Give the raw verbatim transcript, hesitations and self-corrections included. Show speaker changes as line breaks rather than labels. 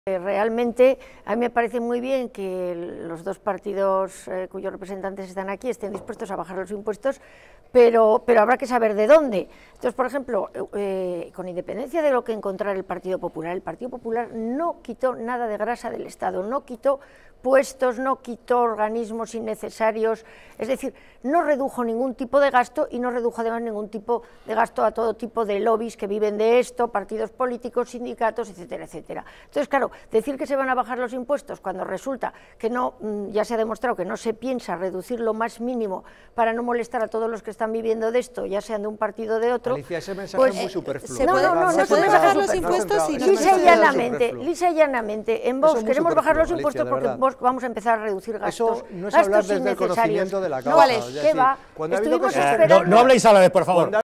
Realmente a mí me parece muy bien que los dos partidos eh, cuyos representantes están aquí estén dispuestos a bajar los impuestos, pero, pero habrá que saber de dónde. Entonces, por ejemplo, eh, con independencia de lo que encontrara el Partido Popular, el Partido Popular no quitó nada de grasa del Estado, no quitó puestos, no quitó organismos innecesarios, es decir, no redujo ningún tipo de gasto y no redujo además ningún tipo de gasto a todo tipo de lobbies que viven de esto, partidos políticos, sindicatos, etcétera, etcétera. Entonces, claro, decir que se van a bajar los impuestos cuando resulta que no, ya se ha demostrado que no se piensa reducir lo más mínimo para no molestar a todos los que están viviendo de esto, ya sean de un partido o de otro.
Alicia, ese mensaje
pues,
es muy superfluo.
¿Se no, no, no, no, no se pueden bajar los impuestos y lisa y llanamente, lisa y llanamente, en Vox queremos bajar los impuestos porque Vox vamos a empezar a reducir gastos.
Eso no es hablar desde el conocimiento de la causa.
¿Cuál es? ¿Qué va?
Cuando ha habido cosas...
No habléis a la vez, por favor.